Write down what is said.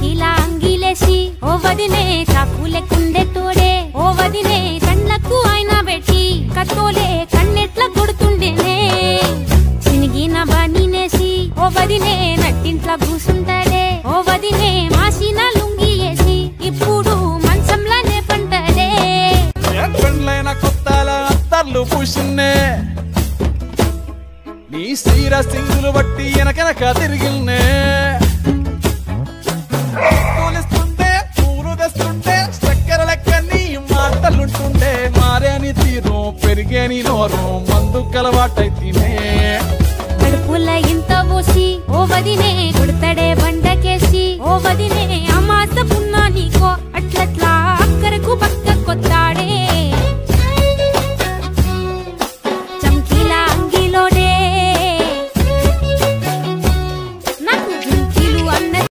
చంకీలా అంగిలేసి ఓ వదినే చాకులెక్కుండే తోడే ఓ వదినే కళ్ళకు ఆయన పెట్టి కత్తోలే కన్నెట్ల కొడుతుండేనే చినిగిన బానినేసి ఓ వదినే నట్టింట్ల కూసుంటాడే ఓ వదినే మాసిన లుంగి వేసి ఇప్పుడు మంచంలానే పంటాడే పెండ్లైన కొత్తల అత్తర్లు పూసిన్నే నీ సీర సింగులు బట్టి వెనకెనక తిరిగిల్నే తోలిస్తుంటే పూలు తెస్తుంటే చక్కెర లెక్క నీ మాటలుంటుండే మారేని తీరు పెరిగేని నోరు మందు కలవాటైతే